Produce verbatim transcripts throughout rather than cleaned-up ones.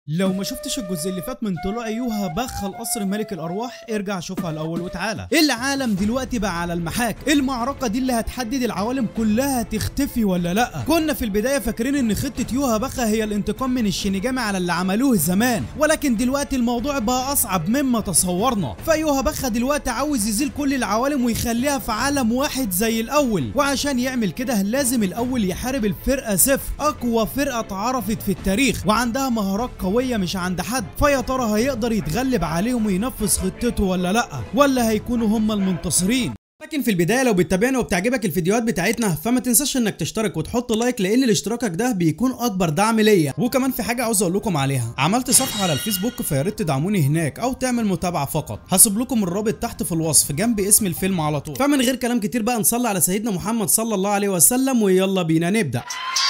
لو ما شفتش الجزء اللي فات من طلوع يوها بخ القصر ملك الارواح، ارجع شوفها الاول وتعالى. العالم دلوقتي بقى على المحاك، المعركه دي اللي هتحدد العوالم كلها تختفي ولا لا. كنا في البدايه فاكرين ان خطه يوها بخا هي الانتقام من الشينيجامي على اللي عملوه زمان، ولكن دلوقتي الموضوع بقى اصعب مما تصورنا. فيوها بخا دلوقتي عاوز يزيل كل العوالم ويخليها في عالم واحد زي الاول، وعشان يعمل كده لازم الاول يحارب الفرقه صفر، اقوى فرقه اتعرفت في التاريخ وعندها مهارات قويه مش عند حد. فيا ترى هيقدر يتغلب عليهم وينفذ خطته ولا لا، ولا هيكونوا هم المنتصرين؟ لكن في البدايه لو بتتابعنا وبتعجبك الفيديوهات بتاعتنا فما تنساش انك تشترك وتحط لايك، لان اشتراكك ده بيكون اكبر دعم ليا. وكمان في حاجه عاوز اقول لكم عليها، عملت صفحه على الفيسبوك فيا ريت تدعموني هناك او تعمل متابعه فقط. هسيب لكم الرابط تحت في الوصف جنب اسم الفيلم على طول. فمن غير كلام كتير بقى نصلي على سيدنا محمد صلى الله عليه وسلم ويلا بينا نبدا.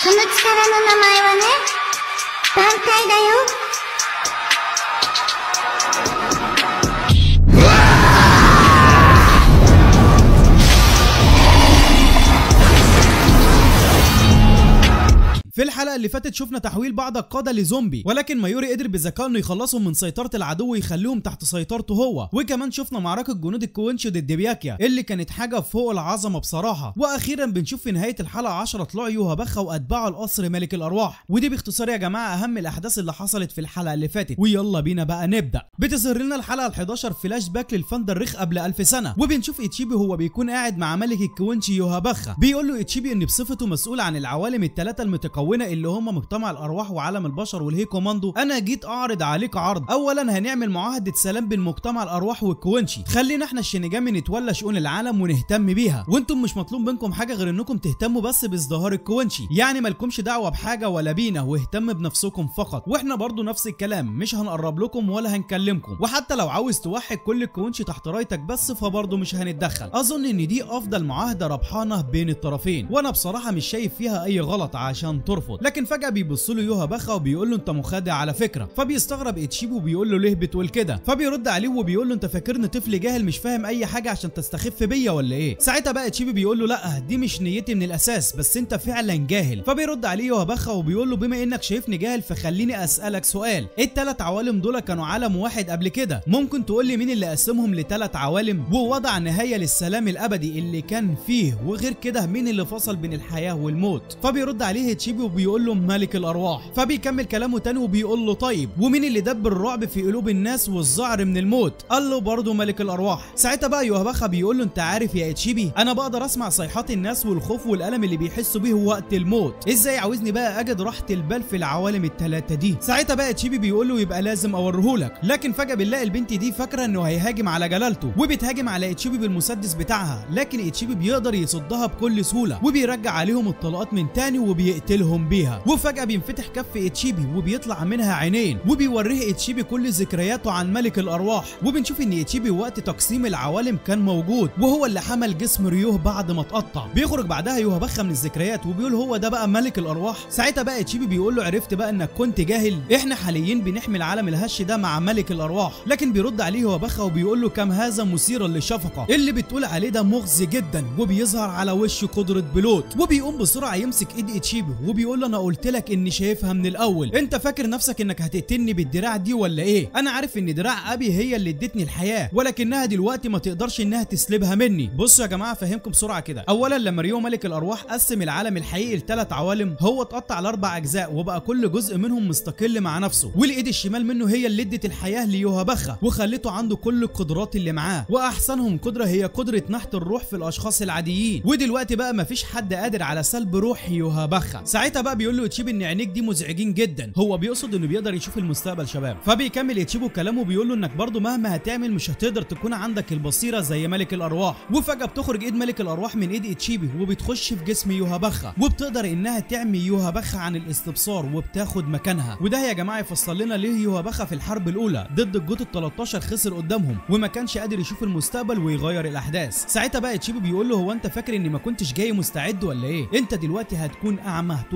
في الحلقة اللي فاتت شفنا تحويل بعض القادة لزومبي، ولكن مايوري قدر بذكاء انه يخلصهم من سيطرة العدو ويخليهم تحت سيطرته هو. وكمان شفنا معركة جنود الكوينشي ضد بياكيا اللي كانت حاجة فوق العظمة بصراحة. واخيرا بنشوف في نهاية الحلقة عشرة طلوع يوها بخا واتباع القصر ملك الارواح. ودي باختصار يا جماعة اهم الاحداث اللي حصلت في الحلقة اللي فاتت، ويلا بينا بقى نبدأ. بتظهر لنا الحلقة الحداشر فلاش باك للفندريخ قبل ألف سنة، وبنشوف اتشيبي هو بيكون قاعد مع ملك الكوينشي يوها بخا. بيقول له اتشيبي ان بصفته مسؤول عن العوالم الثلاثة المتكونة اللي هم مجتمع الارواح وعالم البشر والهي كوماندو، انا جيت اعرض عليك عرض. اولا هنعمل معاهده سلام بين مجتمع الارواح والكوينشي، خلينا احنا الشينيجامي نتولى شؤون العالم ونهتم بيها، وانتم مش مطلوب منكم حاجه غير انكم تهتموا بس بازدهار الكوينشي، يعني مالكمش دعوه بحاجه ولا بينا، واهتم بنفسكم فقط. واحنا برضو نفس الكلام، مش هنقرب لكم ولا هنكلمكم، وحتى لو عاوز توحد كل الكوينشي تحت رايتك بس فبرضو مش هنتدخل. اظن ان دي افضل معاهده ربحانه بين الطرفين، وانا بصراحه مش شايف فيها اي غلط عشان ترفض. لكن فجاه بيبص له يوها بخا وبيقول له انت مخادع على فكره. فبيستغرب اتشيبي وبيقول له ليه بتقول كده؟ فبيرد عليه وبيقول له انت فاكرني طفل جاهل مش فاهم اي حاجه عشان تستخف بيا ولا ايه؟ ساعتها بقى اتشيبي بيقول له لا دي مش نيتي من الاساس، بس انت فعلا جاهل. فبيرد عليه يوها بخا وبيقول له بما انك شايفني جاهل فخليني اسالك سؤال، ايه الثلاث عوالم دول كانوا عالم واحد قبل كده؟ ممكن تقول لي مين اللي قسمهم لثلاث عوالم ووضع نهايه للسلام الابدي اللي كان فيه؟ وغير كده مين اللي فصل بين الحياه والموت؟ فبيرد عليه اتشيبي وبيقول له ملك الارواح. فبيكمل كلامه تاني وبيقول له طيب ومين اللي دب الرعب في قلوب الناس والذعر من الموت؟ قال له برضه ملك الارواح. ساعتها بقى يوها بخا بيقول له انت عارف يا اتشيبي انا بقدر اسمع صيحات الناس والخوف والالم اللي بيحسوا بيه وقت الموت، ازاي عاوزني بقى اجد راحه البال في العوالم الثلاثه دي؟ ساعتها بقى اتشيبي بيقول له يبقى لازم اوريهولك. لكن فجاه بنلاقي البنت دي فاكره انه هيهاجم على جلالته وبتهاجم على اتشيبي بالمسدس بتاعها، لكن اتشيبي بيقدر يصدها بكل سهوله وبيرجع عليهم الطلقات من تاني وبيقتلهم بيها. وفجاه بينفتح كف اتشيبي وبيطلع منها عينين وبيوريه اتشيبي كل ذكرياته عن ملك الارواح. وبنشوف ان اتشيبي وقت تقسيم العوالم كان موجود وهو اللي حمل جسم ريوه بعد ما اتقطع. بيخرج بعدها يوها بخا من الذكريات وبيقول هو ده بقى ملك الارواح. ساعتها بقى اتشيبي بيقول له عرفت بقى انك كنت جاهل، احنا حاليا بنحمي العالم الهش ده مع ملك الارواح. لكن بيرد عليه يوها بخا وبيقول له كم هذا مثيرا للشفقه، اللي بتقول عليه ده مغزي جدا. وبيظهر على وشه قدره بلوت وبيقوم بسرعه يمسك ايد اتشيبي وبيقول له انا قلت لك اني شايفها من الاول، انت فاكر نفسك انك هتقتلني بالدراع دي ولا ايه؟ انا عارف ان دراع ابي هي اللي ادتني الحياه، ولكنها دلوقتي ما تقدرش انها تسلبها مني. بصوا يا جماعه افهمكم بسرعه كده. اولا لما ريو ملك الارواح قسم العالم الحقيقي لثلاث عوالم، هو اتقطع لاربع اجزاء وبقى كل جزء منهم مستقل مع نفسه، والايد الشمال منه هي اللي ادت الحياه ليوها بخا وخلته عنده كل القدرات اللي معاه، واحسنهم قدره هي قدره نحت الروح في الاشخاص العاديين. ودلوقتي بقى ما فيش حد قادر على سلب روح يوها بخا. ساعتها بقى بيقول له اتشيبي ان عينيك دي مزعجين جدا، هو بيقصد انه بيقدر يشوف المستقبل شباب. فبيكمل اتشيبي كلامه بيقول له انك برضه مهما هتعمل مش هتقدر تكون عندك البصيره زي ملك الارواح. وفجاه بتخرج ايد ملك الارواح من ايد اتشيبي وبتخش في جسم يوها بخا وبتقدر انها تعمي يوها بخا عن الاستبصار وبتاخد مكانها. وده يا جماعه يفسر لنا ليه يوها بخا في الحرب الاولى ضد الجوت ال تلتاشر خسر قدامهم وما كانش قادر يشوف المستقبل ويغير الاحداث. ساعتها بقى اتشيبي بيقول له هو انت فاكر اني ما كنتش جاي مستعد ولا ايه؟ انت دلوقتي هتكون اعمى طول حياتك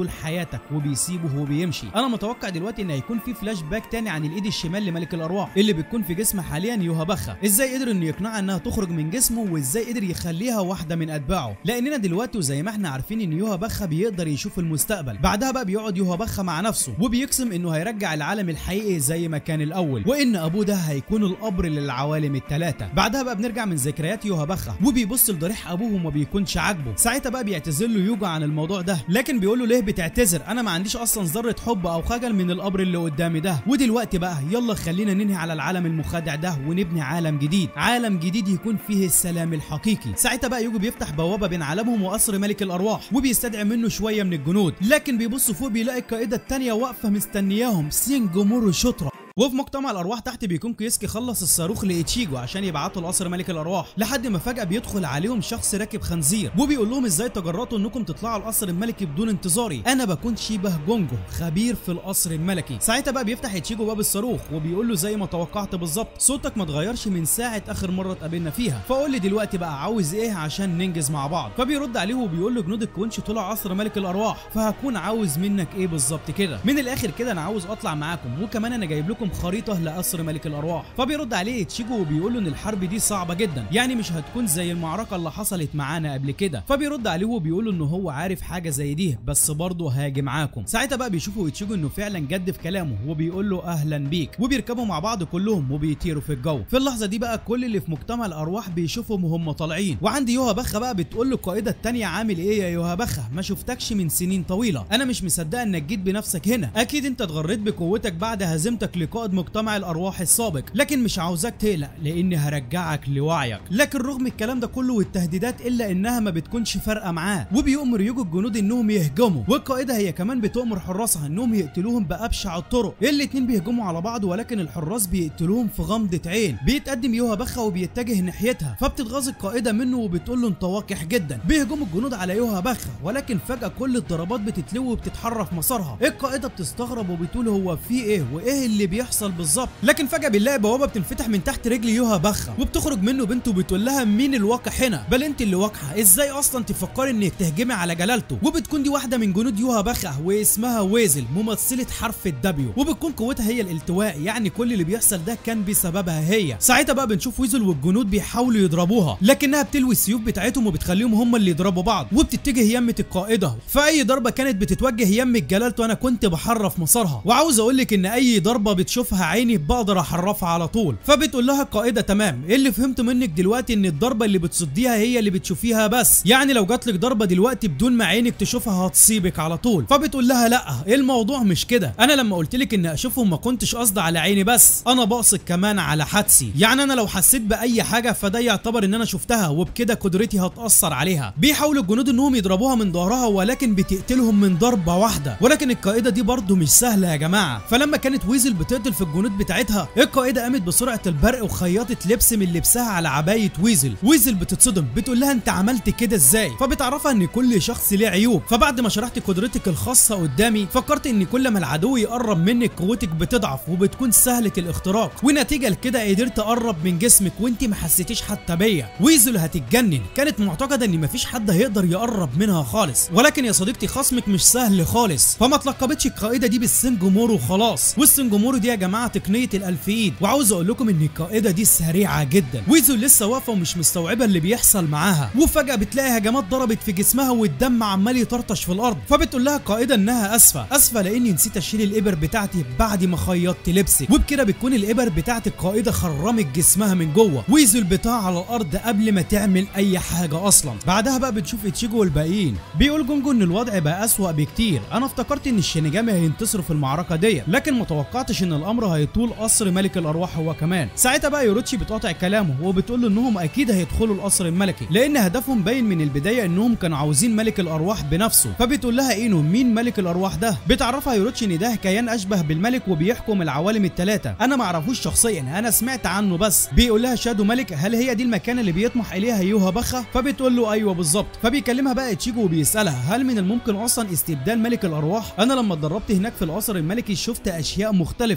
حياتك وبيسيبه وبيمشي. انا متوقع دلوقتي ان هيكون في فلاش باك تاني عن الايد الشمال لملك الارواح اللي بتكون في جسم حاليا يوها بخا، ازاي قدر انه يقنعها انها تخرج من جسمه وازاي قدر يخليها واحده من اتباعه، لاننا دلوقتي وزي ما احنا عارفين ان يوها بخا بيقدر يشوف المستقبل. بعدها بقى بيقعد يوها بخا مع نفسه وبيقسم انه هيرجع العالم الحقيقي زي ما كان الاول، وان ابوه ده هيكون القبر للعوالم الثلاثه. بعدها بقى بنرجع من ذكريات يوها بخا وبيبص لضريح ابوه وما بيكونش عاجبه. ساعتها بقى بيعتذر له يوجا عن الموضوع ده، لكن بيقول له ليه بتعتذر؟ انا ما عنديش اصلا ذره حب او خجل من القبر اللي قدامي ده، ودلوقتي بقى يلا خلينا ننهي على العالم المخادع ده ونبني عالم جديد، عالم جديد يكون فيه السلام الحقيقي. ساعتها بقى يوجو بيفتح بوابه بين عالمهم وقصر ملك الارواح وبيستدعي منه شويه من الجنود، لكن بيبص فوق بيلاقي القائده الثانيه واقفه مستنياهم سينجومورو شوترا. وفي مجتمع الارواح تحت بيكون كيسكي خلص الصاروخ لايتشيجو عشان يبعته لقصر ملك الارواح، لحد ما فجاه بيدخل عليهم شخص راكب خنزير وبيقول لهم ازاي تجرأتوا انكم تطلعوا القصر الملكي بدون انتظاري، انا بكون شبه جونجو خبير في القصر الملكي. ساعتها بقى بيفتح ايتشيجو باب الصاروخ وبيقول له زي ما توقعت بالظبط، صوتك ما اتغيرش من ساعه اخر مره اتقابلنا فيها، فقول لي دلوقتي بقى عاوز ايه عشان ننجز مع بعض. فبيرد عليه وبيقول له جنود الكونش طلع قصر ملك الارواح، فهكون عاوز منك ايه بالظبط كده؟ من الاخر كده انا عاوز اطلع معاكم، وكمان انا جايب لكم خريطه لقصر ملك الارواح. فبيرد عليه تشيجو وبيقول له ان الحرب دي صعبه جدا، يعني مش هتكون زي المعركه اللي حصلت معانا قبل كده. فبيرد عليه وبيقول له ان هو عارف حاجه زي دي بس برضه هاجي معاكم. ساعتها بقى بيشوفوا تشيجو انه فعلا جد في كلامه وبيقول له اهلا بيك، وبيركبوا مع بعض كلهم وبيطيروا في الجو. في اللحظه دي بقى كل اللي في مجتمع الارواح بيشوفهم وهم طالعين، وعند يوها بخا بقى بتقول له القائده الثانيه عامل ايه يا يوها بخا؟ ما شفتكش من سنين طويله، انا مش مصدقه انك جيت بنفسك هنا، اكيد انت اتغريت بقوتك بعد هزيمتك لقائد مجتمع الارواح السابق، لكن مش عاوزاك تقلق لاني هرجعك لوعيك. لكن رغم الكلام ده كله والتهديدات الا انها ما بتكونش فارقه معاه، وبيؤمر يوجو الجنود انهم يهجموا، والقائده هي كمان بتؤمر حراسها انهم يقتلوهم بابشع الطرق. الاتنين بيهجموا على بعض ولكن الحراس بيقتلوهم في غمضه عين. بيتقدم يوها بخا وبيتجه ناحيتها، فبتتغاظ القائده منه وبتقول له انت واقح جدا. بيهجموا الجنود على يوها بخا ولكن فجاه كل الضربات بتتلوي وبتتحرك مسارها. القائده بتستغرب وبتقول هو في ايه وايه اللي بيحصل بالظبط، لكن فجاه بنلاقي بوابه بتنفتح من تحت رجل يوها بخا وبتخرج منه بنته وبتقول لها مين الواقع هنا؟ بل انت اللي واقعه، ازاي اصلا تفكري انك تهجمي على جلالته؟ وبتكون دي واحده من جنود يوها بخا واسمها ويزل ممثله حرف الدبليو، وبتكون قوتها هي الالتواء، يعني كل اللي بيحصل ده كان بسببها هي. ساعتها بقى بنشوف ويزل والجنود بيحاولوا يضربوها لكنها بتلوي السيوف بتاعتهم وبتخليهم هم اللي يضربوا بعض، وبتتجه يمه القائده. فاي ضربه كانت بتتوجه يمه جلالته انا كنت بحرف مسارها، وعاوز اقول لك ان اي ضربه بتشوفها عيني بقدر احرفها على طول. فبتقول لها القائده تمام، اللي فهمت منك دلوقتي ان الضربه اللي بتصديها هي اللي بتشوفيها بس، يعني لو جات لك ضربه دلوقتي بدون ما عينك تشوفها هتصيبك على طول. فبتقول لها لا الموضوع مش كده، انا لما قلت لك ان اشوفهم ما كنتش قصدي على عيني بس، انا بقصد كمان على حدسي، يعني انا لو حسيت باي حاجه فده يعتبر ان انا شفتها وبكده قدرتي هتاثر عليها. بيحاولوا الجنود انهم يضربوها من ظهرها ولكن بتقتلهم من ضربه واحده، ولكن القائده دي برضه مش سهله يا جماعه. فلما كانت ويزل بتقتل في الجنود بتاعتها القائده قامت بسرعه البرق وخيطت لبس من لبسها على عبايه ويزل. ويزل بتتصدم بتقول لها انت عملت كده ازاي؟ فبتعرفها ان كل شخص ليه عيوب. فبعد ما شرحت قدرتك الخاصه قدامي فكرت ان كل ما العدو يقرب منك قوتك بتضعف وبتكون سهله الاختراق، ونتيجه لكده قدرت اقرب من جسمك وانت ما حسيتيش حتى بيا. ويزل هتتجنن، كانت معتقده ان مفيش حد هيقدر يقرب منها خالص، ولكن يا صديقتي خصمك مش سهل خالص. فما اتلقبتش القائده دي بالسنجومورو خلاص، والسنجومورو دي يا جماعه تقنيه الالف ايد، وعاوز اقول لكم ان القائده دي سريعه جدا. ويزل لسه واقفه ومش مستوعبه اللي بيحصل معاها، وفجاه بتلاقي هجمات ضربت في جسمها والدم عمال يطرطش في الارض. فبتقول لها القائده انها اسفه اسفه لاني نسيت اشيل الابر بتاعتي بعد ما خيطت لبسك، وبكده بتكون الابر بتاعت القائده خرمت جسمها من جوه. ويزل بتاع على الارض قبل ما تعمل اي حاجه اصلا. بعدها بقى بتشوف اتشيجو والباقيين. بيقول جونجو ان الوضع بقى اسوأ بكتير، انا افتكرت ان الشينيجامي هينتصروا في المعركه دي لكن ما توقعتش ان الامر هيطول قصر ملك الارواح هو كمان. ساعتها بقى يوروتشي بتقاطع كلامه وبتقول له انهم اكيد هيدخلوا القصر الملكي لان هدفهم باين من البدايه انهم كانوا عاوزين ملك الارواح بنفسه. فبتقول لها اينو مين ملك الارواح ده؟ بتعرفها يوروتشي ان ده كيان اشبه بالملك وبيحكم العوالم الثلاثه، انا ما اعرفوش شخصيا انا سمعت عنه بس. بيقول لها شادو ملك، هل هي دي المكان اللي بيطمح اليها يوها بخا؟ فبتقول له ايوه بالظبط. فبيكلمها بقى تشيجو وبيسالها هل من الممكن اصلا استبدال ملك الارواح؟ انا لما اتدربت هناك في القصر الملكي شفت اشياء مختلفه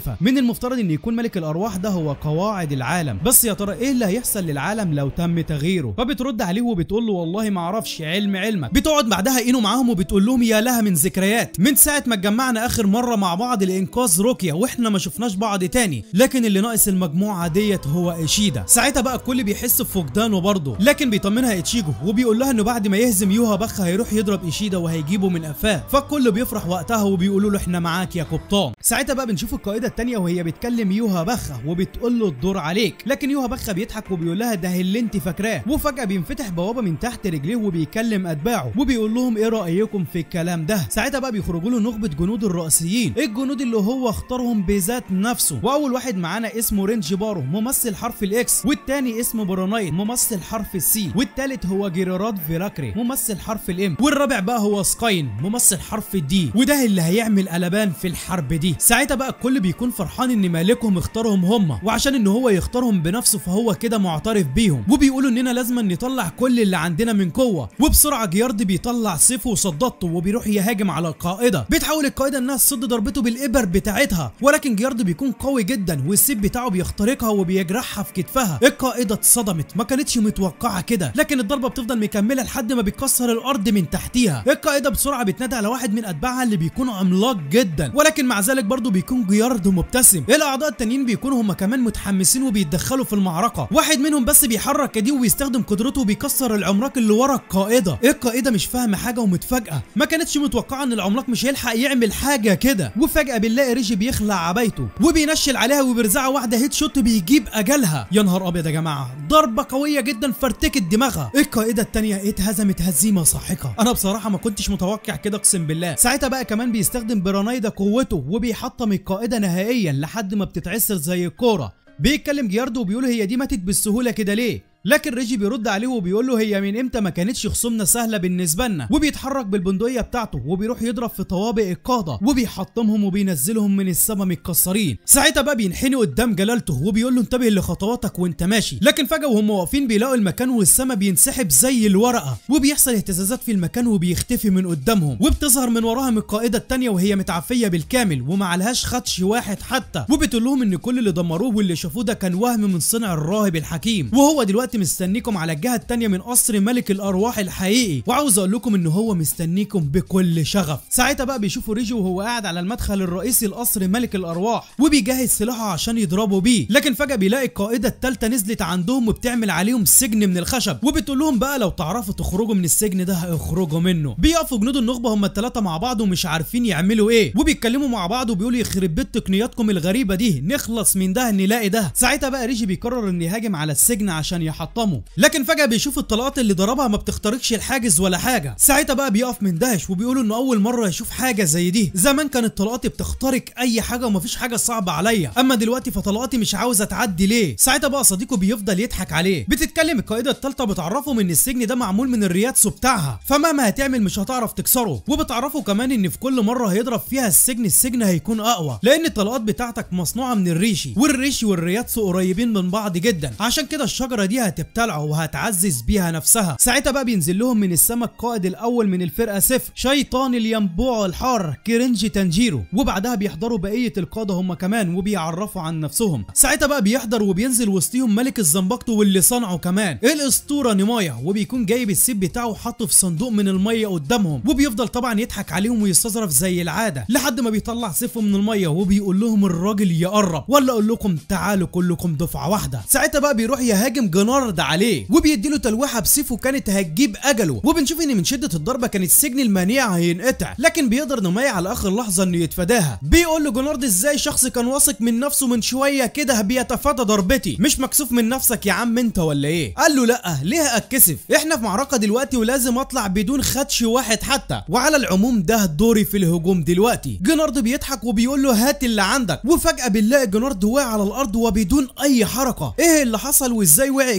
عارفها. من المفترض ان يكون ملك الارواح ده هو قواعد العالم، بس يا ترى ايه اللي هيحصل للعالم لو تم تغييره؟ فبترد عليه وبتقول له والله ما اعرفش، علم علمك. بتقعد بعدها اينو معاهم وبتقول لهم يا لها من ذكريات من ساعه ما اتجمعنا اخر مره مع بعض لانقاذ روكيا واحنا ما شفناش بعض تاني، لكن اللي ناقص المجموعه ديت هو ايشيدا. ساعتها بقى الكل بيحس بفقدانه برضه، لكن بيطمنها ايتشيجو وبيقول لها انه بعد ما يهزم يوها بخ هيروح يضرب ايشيدا وهيجيبه من قفاه، فالكل بيفرح وقتها وبيقولوا له احنا معاك يا قبطان. ساعتها بقى بنشوف القائده الثانيه وهي بتكلم يوها بخه وبتقول له الدور عليك، لكن يوها بخه بيضحك وبيقول لها ده اللي انت فاكراه، وفجاه بينفتح بوابه من تحت رجليه وبيكلم اتباعه وبيقول لهم ايه رايكم في الكلام ده. ساعتها بقى بيخرجوا له نخبه جنود الرئيسيين، الجنود اللي هو اختارهم بذات نفسه، واول واحد معانا اسمه رينجي بارو ممثل حرف الاكس، والتاني اسمه برونايت ممثل حرف السي، والتالت هو جيرارد فيراكري ممثل حرف الام، والرابع بقى هو سكاين ممثل حرف الدي، وده اللي هيعمل قلبان في الحرب دي. ساعتها بقى الكل بيكون فرحان ان مالكهم اختارهم هم، وعشان ان هو يختارهم بنفسه فهو كده معترف بيهم، وبيقولوا اننا لازم نطلع كل اللي عندنا من قوه. وبسرعه جيارد بيطلع سيفه وصدته وبيروح يهاجم على القائده، بتحاول القائده انها تصد ضربته بالابر بتاعتها، ولكن جيارد بيكون قوي جدا والسيف بتاعه بيخترقها وبيجرحها في كتفها. القائده اتصدمت، ما كانتش متوقعه كده، لكن الضربه بتفضل مكمله لحد ما بتكسر الارض من تحتيها. القائده بسرعه بتنادي على واحد من اتباعها اللي بيكون عملاق جدا، ولكن مع ذلك برضه بيكون جيارد مبتسم. الاعضاء التانيين بيكونوا هم كمان متحمسين وبيتدخلوا في المعركه، واحد منهم بس بيحرك ايديه وبيستخدم قدرته وبيكسر العملاق اللي ورا القائده. القائده مش فاهمه حاجه ومتفاجئه، ما كانتش متوقعه ان العملاق مش هيلحق يعمل حاجه كده، وفجاه بنلاقي ريجي بيخلع عبايته وبينشل عليها وبيرزعها واحده هيد شوت بيجيب اجلها. يا نهار ابيض يا جماعه، ضربه قويه جدا فرتكت دماغها. القائده الثانيه اتهزمت هزيمه ساحقه، انا بصراحه ما كنتش متوقع كده اقسم بالله. ساعتها بقى كمان بيستخدم برانايدا قوته وبيحطم القائده نهائيا لحد ما بتتعسر زي الكوره. بيتكلم جياردو وبيقول هي دي ماتت بالسهوله كده ليه؟ لكن ريجي بيرد عليه وبيقول له هي من امتى ما كانتش خصومنا سهله بالنسبه لنا، وبيتحرك بالبندقيه بتاعته وبيروح يضرب في طوابق القاده وبيحطمهم وبينزلهم من السما متكسرين. ساعتها بقى بينحني قدام جلالته وبيقول له انتبه لخطواتك وانت ماشي، لكن فجاه وهم واقفين بيلاقوا المكان والسما بينسحب زي الورقه، وبيحصل اهتزازات في المكان وبيختفي من قدامهم، وبتظهر من وراهم القائده الثانيه وهي متعفيه بالكامل ومعلهاش خدش واحد حتى، وبتقول لهم ان كل اللي دمروه واللي شافوه ده كان وهم من صنع الراهب الحكيم، وهو دلوقتي مستنيكم على الجهه الثانيه من قصر ملك الارواح الحقيقي، وعاوز اقول لكم ان هو مستنيكم بكل شغف. ساعتها بقى بيشوفوا ريجي وهو قاعد على المدخل الرئيسي لقصر ملك الارواح وبيجهز سلاحه عشان يضربوا بيه، لكن فجاه بيلاقي القائده الثالثه نزلت عندهم وبتعمل عليهم سجن من الخشب، وبتقول لهم بقى لو تعرفوا تخرجوا من السجن ده اخرجوا منه. بيقفوا جنود النخبه هم الثلاثه مع بعض ومش عارفين يعملوا ايه، وبيتكلموا مع بعض وبيقولوا يخرب بيت تقنياتكم الغريبه دي، نخلص من ده نلاقي ده. ساعتها بقى ريجي بيقرر ان يهاجم على السجن عشان يحطمه، لكن فجاه بيشوف الطلقات اللي ضربها ما بتخترقش الحاجز ولا حاجه. ساعتها بقى بيقف مندهش وبيقولوا انه اول مره يشوف حاجه زي دي، زمان كانت طلقاتي بتخترق اي حاجه ومفيش حاجه صعبه عليا، اما دلوقتي فطلقاتي مش عاوزه تعدي ليه. ساعتها بقى صديقه بيفضل يضحك عليه. بتتكلم القائده الثالثه بتعرفهم ان السجن ده معمول من الرياتسو بتاعها، فمهما هتعمل مش هتعرف تكسره، وبتعرفوا كمان ان في كل مره هيضرب فيها السجن السجن هيكون اقوى، لان الطلقات بتاعتك مصنوعه من الريشي، والريشي والرياتسو قريبين من بعض جدا، عشان كده الشجره دي هتبتلعه وهتعزز بيها نفسها. ساعتها بقى بينزل لهم من السما القائد الاول من الفرقه صفر شيطان الينبوع الحار كيرنجي تانجيرو، وبعدها بيحضروا بقيه القاده هم كمان وبيعرفوا عن نفسهم. ساعتها بقى بيحضر وبينزل وسطيهم ملك الزنبقتو واللي صنعه كمان الاسطوره نيمايا، وبيكون جايب السيف بتاعه وحاطه في صندوق من الميه قدامهم، وبيفضل طبعا يضحك عليهم ويستظرف زي العاده لحد ما بيطلع سيفه من الميه وبيقول لهم الراجل يقرب ولا اقول لكم تعالوا كلكم دفعه واحده. ساعتها بقى بيروح يهاجم جنارد عليه وبيديله تلويحه بسيفه كانت هتجيب اجله، وبنشوف ان من شده الضربه كان السجن المانيع هينقطع، لكن بيقدر نيمايا على اخر لحظه انه يتفاداها. بيقول له جنارد ازاي شخص كان واثق من نفسه من شويه كده بيتفادى ضربتي، مش مكسوف من نفسك يا عم انت ولا ايه؟ قال له لا ليه اتكسف، احنا في معركه دلوقتي ولازم اطلع بدون خدش واحد حتى، وعلى العموم ده دوري في الهجوم دلوقتي. جنارد بيضحك وبيقول له هات اللي عندك، وفجاه بنلاقي جنارد واقع على الارض وبدون اي حركه. ايه اللي حصل وازاي وقع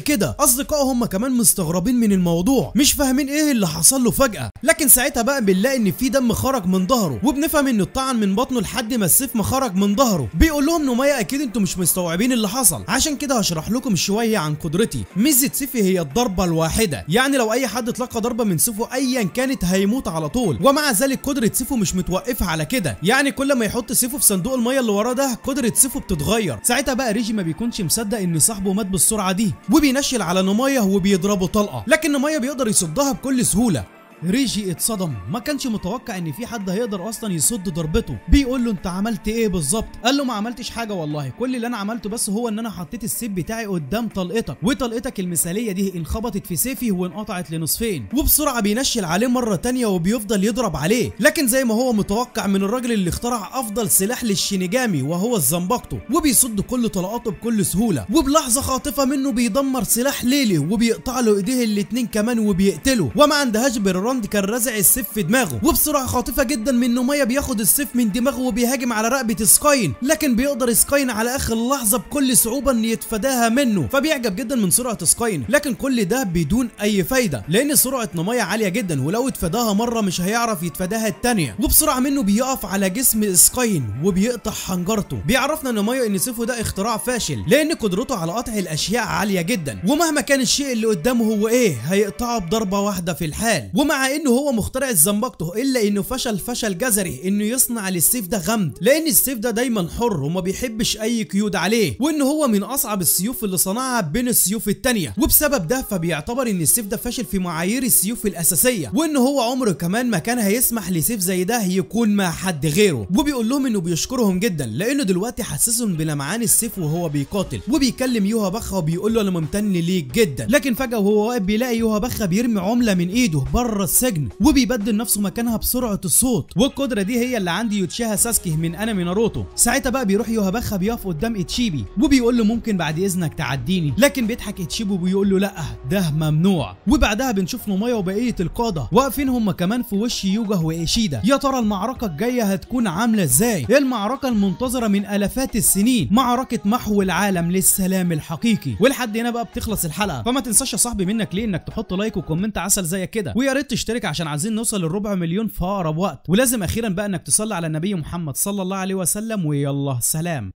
كده. اصدقائه هم كمان مستغربين من الموضوع، مش فاهمين ايه اللي حصل له فجأة. لكن ساعتها بقى بنلاقي ان في دم خرج من ظهره، وبنفهم انه اتطعن من بطنه لحد ما السيف ما خرج من ظهره. بيقول لهم نومايا اكيد انتوا مش مستوعبين اللي حصل، عشان كده هشرح لكم شويه عن قدرتي. ميزه سيفي هي الضربه الواحده، يعني لو اي حد اتلقى ضربه من سيفه ايا كانت هيموت على طول. ومع ذلك قدره سيفه مش متوقفه على كده، يعني كل ما يحط سيفه في صندوق الميه اللي وراه ده قدره سيفه بتتغير. ساعتها بقى ريجي ما بيكونش مصدق ان صاحبه مات بالسرعه دي، وبينشل على نومايا وبيضربه طلقه، لكن نومايا بيقدر يصدها بكل سهوله. ريجي اتصدم، ما كانش متوقع ان في حد هيقدر اصلا يصد ضربته. بيقول له انت عملت ايه بالظبط؟ قال له ما عملتش حاجه والله، كل اللي انا عملته بس هو ان انا حطيت السيف بتاعي قدام طلقتك، وطلقتك المثاليه دي انخبطت في سيفي وانقطعت لنصفين. وبسرعه بينشل عليه مره تانية وبيفضل يضرب عليه، لكن زي ما هو متوقع من الراجل اللي اخترع افضل سلاح للشينيجامي وهو الزنبقتو، وبيصد كل طلقاته بكل سهوله. وبلحظه خاطفه منه بيدمر سلاح ليلي وبيقطع له ايديه الاتنين كمان وبيقتله. وما عندهاش بر كان رازع السيف في دماغه، وبسرعه خاطفه جدا من نومايا بياخد السيف من دماغه وبيهاجم على رقبه سكاين، لكن بيقدر سكاين على اخر لحظه بكل صعوبه ان يتفاداها منه. فبيعجب جدا من سرعه سكاين، لكن كل ده بدون اي فايده، لان سرعه نومايا عاليه جدا، ولو اتفاداها مره مش هيعرف يتفاداها الثانيه. وبسرعه منه بيقف على جسم سكاين وبيقطع حنجرته. بيعرفنا نومايا ان سيفه ده اختراع فاشل، لان قدرته على قطع الاشياء عاليه جدا، ومهما كان الشيء اللي قدامه هو ايه هيقطعه بضربه واحده في الحال. ومع انه هو مخترع الزنبقتو الا انه فشل فشل جذري انه يصنع للسيف ده غمد، لان السيف ده دايما حر وما بيحبش اي قيود عليه، وان هو من اصعب السيوف اللي صنعها بين السيوف التانية. وبسبب ده فبيعتبر ان السيف ده فاشل في معايير السيوف الاساسيه، وان هو عمره كمان ما كان هيسمح لسيف زي ده يكون مع حد غيره. وبيقول لهم انه بيشكرهم جدا لانه دلوقتي حسسهم بلمعان السيف وهو بيقاتل. وبيكلم يوها بخا وبيقول له انا ممتن ليك جدا، لكن فجاه وهو واقف بيلاقي يوها بخا بيرمي عمله من ايده بره السجن، وبيبدل نفسه مكانها بسرعه الصوت. والقدره دي هي اللي عندي يوتشيها ساسكي من انمي ناروتو. ساعتها بقى بيروح يوها بخا بيقف قدام اتشيبي وبيقول له ممكن بعد اذنك تعديني، لكن بيضحك اتشيبي وبيقول له لا ده ممنوع. وبعدها بنشوف نومايا وبقيه القاده واقفين هم كمان في وش يوجا وايشيدا. يا ترى المعركه الجايه هتكون عامله ازاي؟ المعركه المنتظره من الافات السنين، معركه محو العالم للسلام الحقيقي. ولحد هنا بقى بتخلص الحلقه، فما تنساش يا صاحبي منك ليه انك تحط لايك وكومنت عسل زي كده، ويا ريت تشترك عشان عايزين نوصل للربع مليون في اقرب وقت. ولازم اخيرا بقى انك تصلي على النبي محمد صلى الله عليه وسلم، ويلا سلام.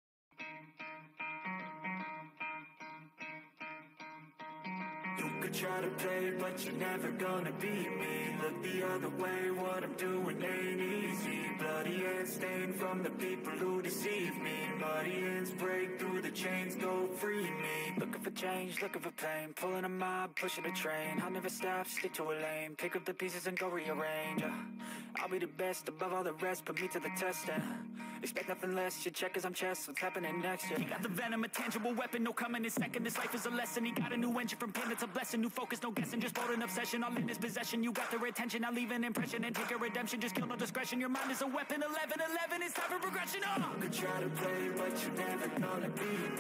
Try to play, but you're never gonna beat me. Look the other way, what I'm doing ain't easy. Bloody hands stained from the people who deceive me. Muddy hands break through the chains, go free me. Looking for change, looking for pain. Pulling a mob, pushing a train. I'll never stop, stick to a lane. Pick up the pieces and go rearrange. uh, I'll be the best above all the rest, put me to the test and expect nothing less, you check as I'm chess, what's happening next, yeah. He got the venom, a tangible weapon, no coming in second. This life is a lesson, he got a new engine from pain, it's a blessing. New focus, no guessing, just bold and obsession. All in his possession, you got their attention. I'll leave an impression and take a redemption. Just kill no discretion, your mind is a weapon. Eleven, eleven, it's time for progression. Oh! You could try to play, but you're never gonna beat me.